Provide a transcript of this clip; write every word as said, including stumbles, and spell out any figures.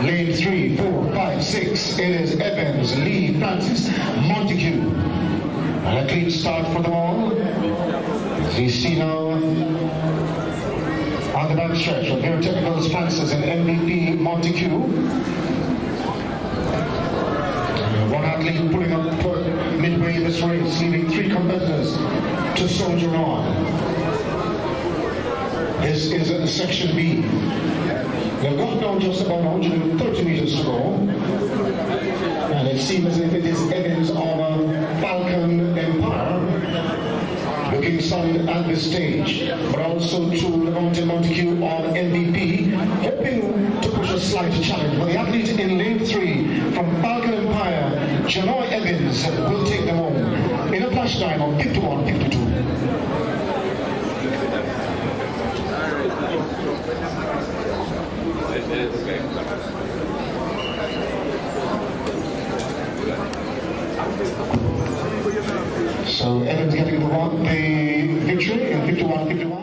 Lane three, four, five, six. It is Evans, Lee, Francis, Montague. And a clean start for them all. As we see now on the back stretch of Very Technicals, Francis and M V P Montague. One athlete pulling up midway in this race, leaving three competitors to soldier on. This is uh, section B. They've got down just about one hundred thirty meters to go. And it seems as if it is Evans on a Falcon Empire looking solid at this stage. But also to Levante Montague on M V P, hoping to push a slight challenge. But the athlete in lane three from Falcon Empire, Janoy Evans, will take them home in a flash time of fifty-one fifty-two. So Evans getting the, the victory in fifty-one fifty-one.